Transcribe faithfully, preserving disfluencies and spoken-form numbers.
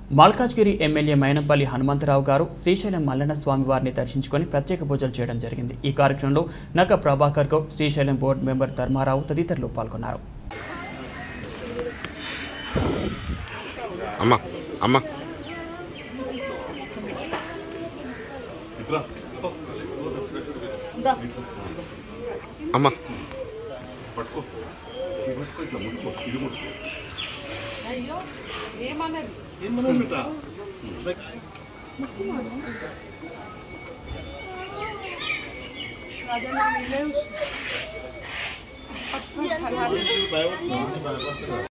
Malkajgiri MLA Mynampally Hanumantharao గారు శ్రీశైలం మల్లన్న స్వామి వారిని దర్శించుకొని ప్రత్యేక పూజలు చేయడం జరిగింది। ఈ కార్యక్రమంలో నక ప్రభాకర్ గౌడ్, శ్రీశైలం బోర్డు మెంబర్ ధర్మారావు తదితరులు పాల్గొన్నారు। అమ్మ అమ్మ అమ్మ పట్టుకో ఇట్లా ముట్టుకో ఇది ముట్టుకో అయ్యో ఏమన్నది ఏమన్నది బిడ్డ రాజన్న నిలేవ్